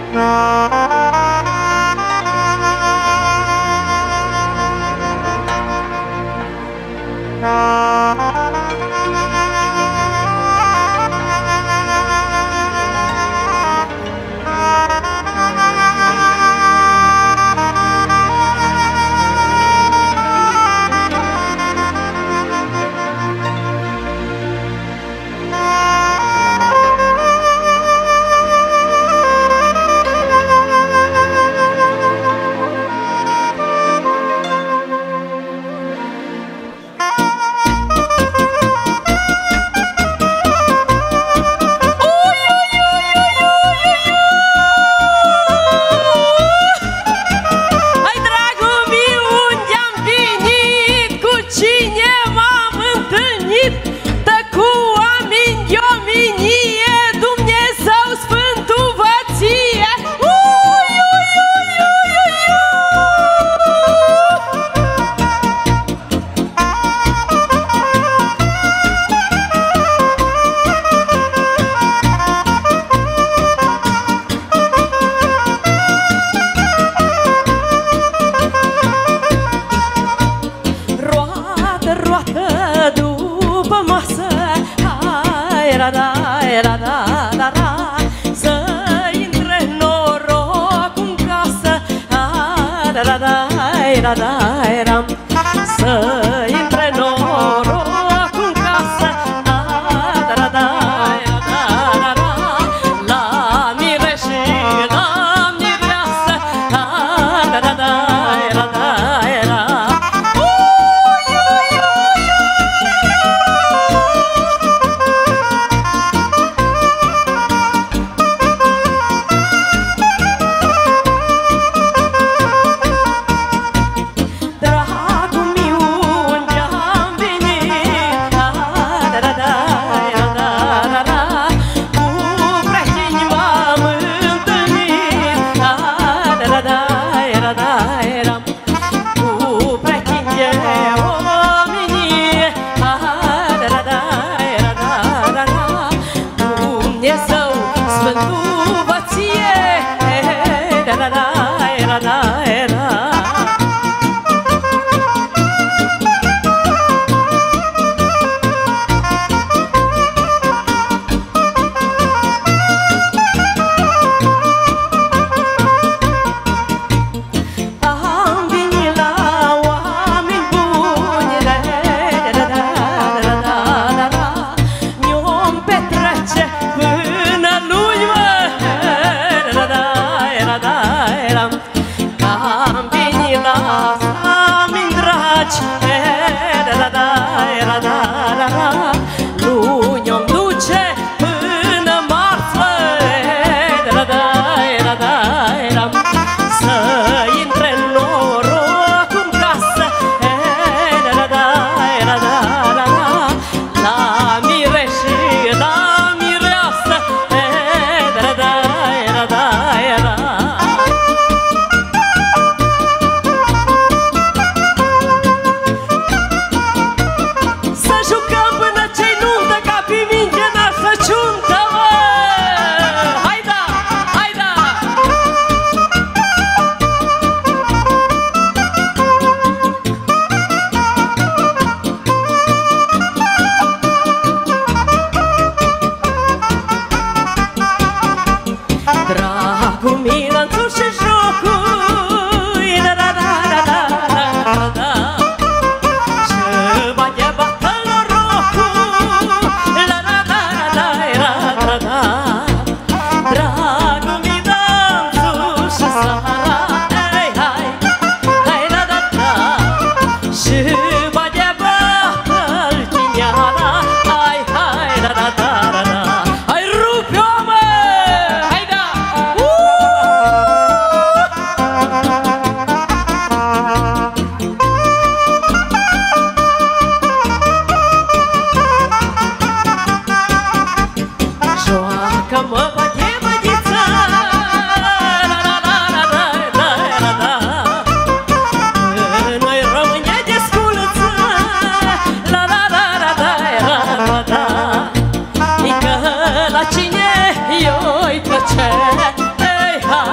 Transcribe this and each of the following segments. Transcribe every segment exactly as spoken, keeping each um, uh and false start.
la cine eu-i plăce. Ei, hai,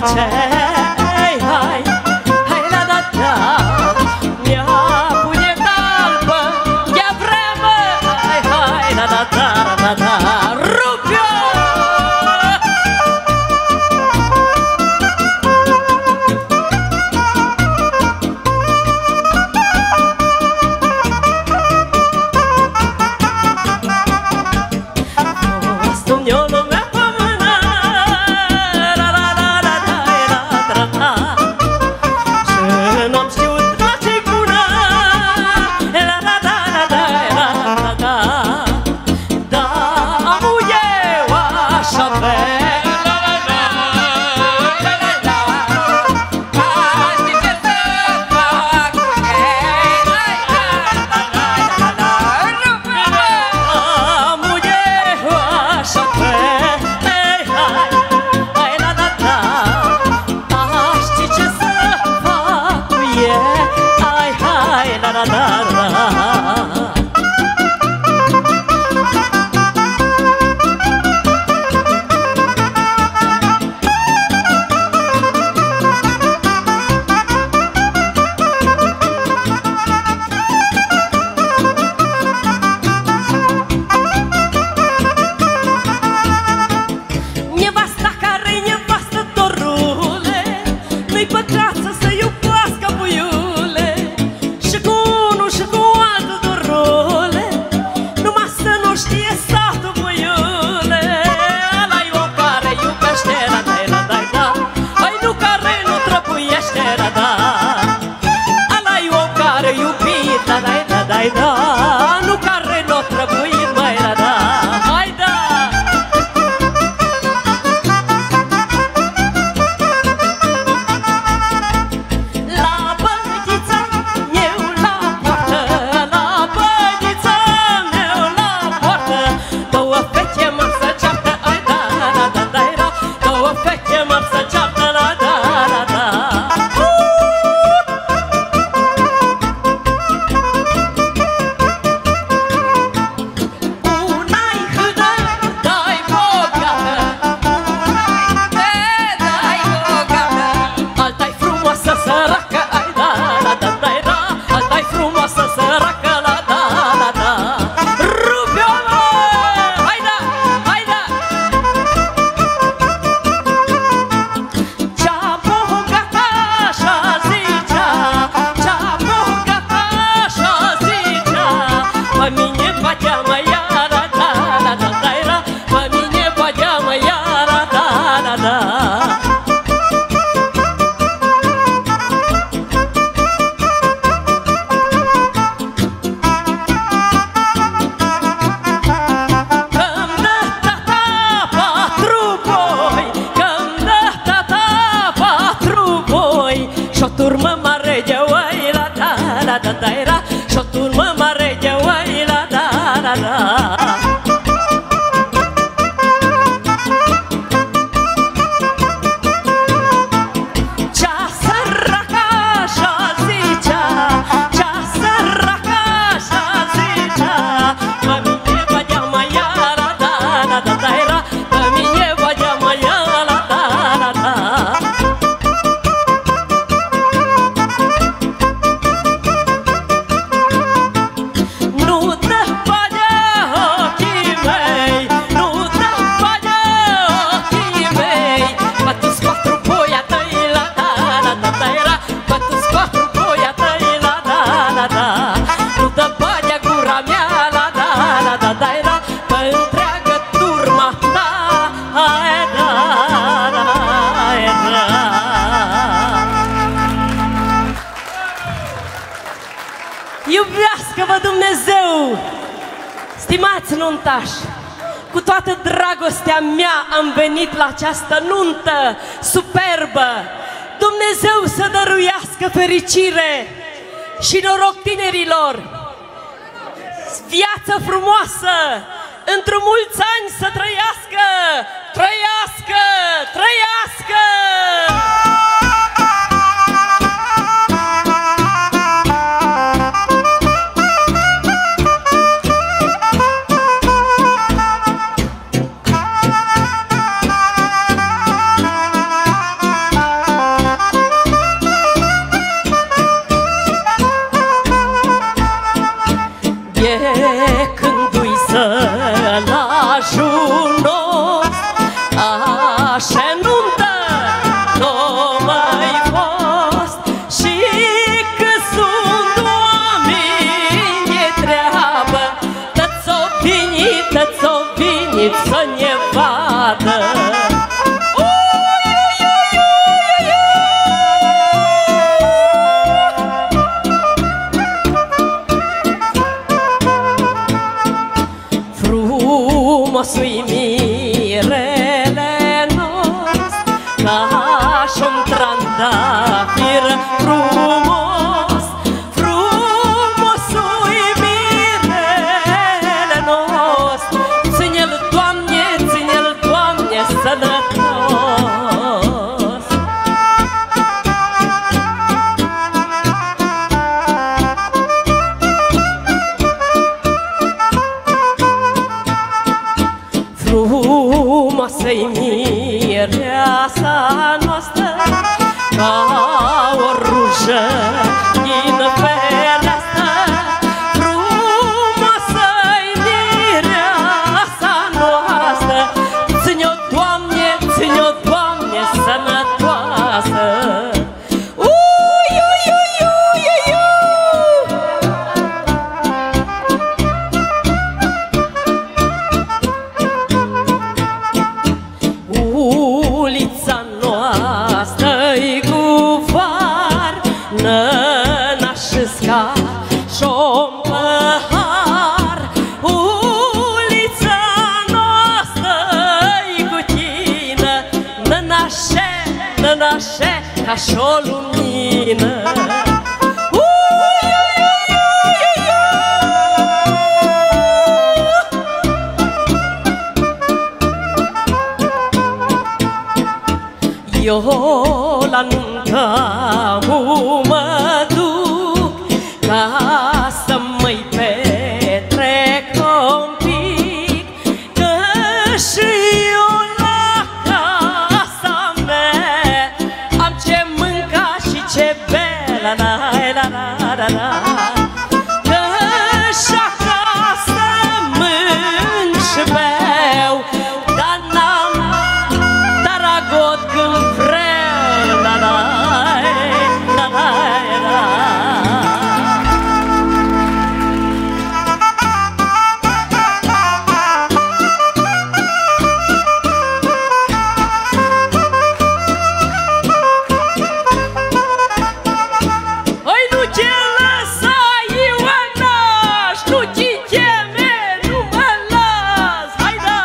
zice, hai, hai, hai la da da, mi-a pune talpă, ia vremă, hai, hai la da da, la da, rup-o! Iubească-vă Dumnezeu! Stimați nuntași, cu toată dragostea mea am venit la această nuntă superbă. Dumnezeu să dăruiască fericire și noroc tinerilor, viață frumoasă, într-un mulți ani să trăiască, trăiască, trăiască! venit să ne vadă. Frumos-ui mirele nostru, ca și-un trandafir frumos. Frumos-ui mirele nostru, ține-l, Doamne, ține-l, Doamne, sănătos. Frumoasă-i mireasa noastră, ca o rujă din fereastră. Frumoasă-i mireasa noastră, ține-o, Doamne, ține-o, Doamne, sănătoasă. Ui, ui, ui, ui, ui, ui. Ulița noastră-i cu var, năna și-sca și-o-n păhar. Ulița noastră-i cu tine, nănașe, nănașe, ca și-o lumină. Ui, ui, ui, ui, ui. Eu la nuntă mă duc, ca să mă-i petrec un pic, că și eu la casa mea am ce mânca și ce bea, la la la la la la. Că și acasă mânc și beau, dar n-am taragot când vreau, la la la la la. Oi, nu te lăsa, Ioana, știu ce teme, nu mă las, hai da!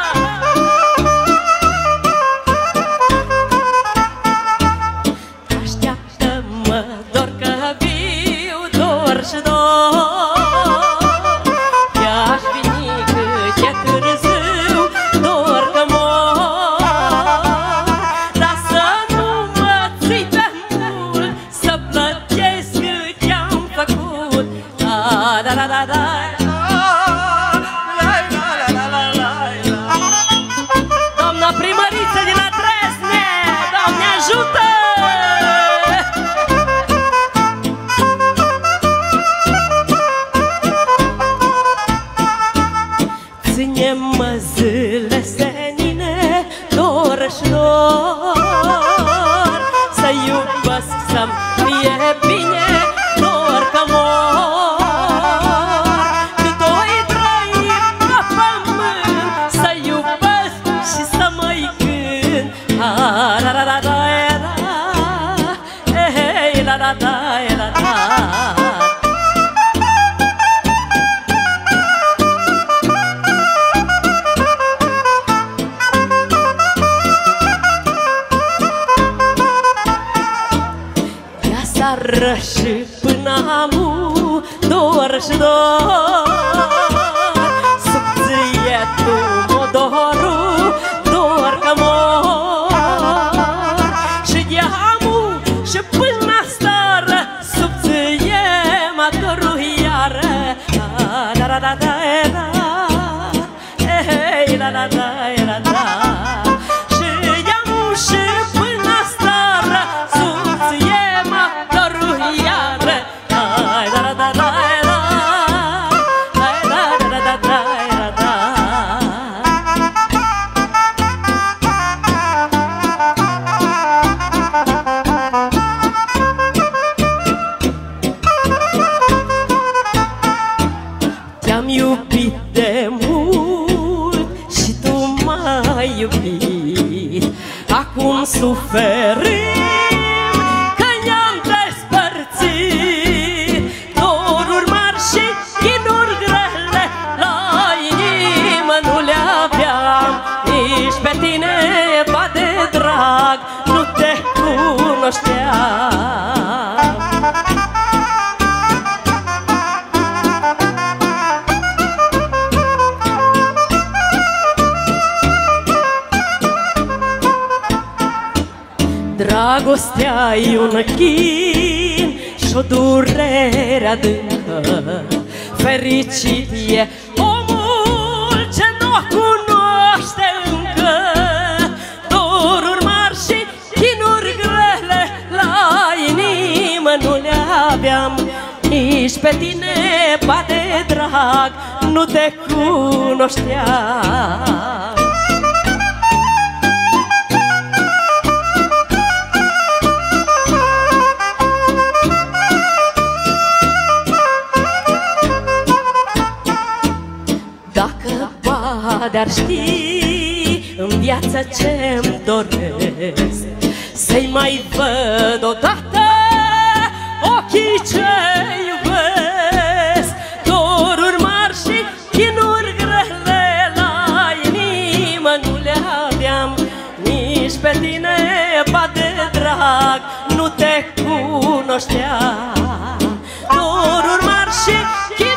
Așteaptă-mă, dor că viu, dor și dor. I-aș veni cât e târziu, dor că mor. Dar să nu mă ții pe mult, să plătesc cât i-am făcut. Da, da, da, da, da. Doamna primăriță din la Dresne, Doamne ajută! Ține-mă zile senine, dor și dor, să iubesc, să-mi fie bine, dor că mor. Cât oi trăi pe pământ, să iubesc și să mă-i cânt. Ha, la la la la la, eh, la la la la la. Ea sară și până amu, dor și dor, sub țietul modorul, dor că mor. Și de-amu și până stară, sub ție mă dorul iară. Da, da, da, da, da, eh, la, la, la, la, la. Și de-amu și până stară, sub ție mă dorul iară. Da, da, da, da, da, da, da, da, da, da, da. Te-am iubit de mult și tu Dragostea-i un chin și-o durere adâncă. Fericit e omul ce nu o cunoaște încă. Doruri mari și chinuri grele la inimă nu le aveam. Nici pe tine, ba de drag, nu te cunoșteam. Dacă de-ar ști în viață ce-mi doresc, să-i mai văd odată ochii ce iubesc. Doruri mari și chinuri grele la inimă nu le aveam. Nici pe tine, ba de drag, nu te cunoșteam. Doruri mari și chinuri